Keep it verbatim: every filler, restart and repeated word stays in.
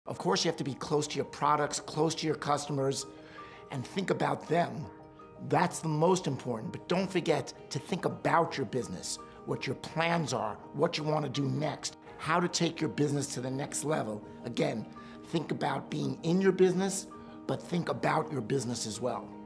Of course, you have to be close to your products, close to your customers, and think about them. That's the most important, but don't forget to think about your business, what your plans are, what you want to do next, how to take your business to the next level. Again, think about being in your business, but think about your business as well.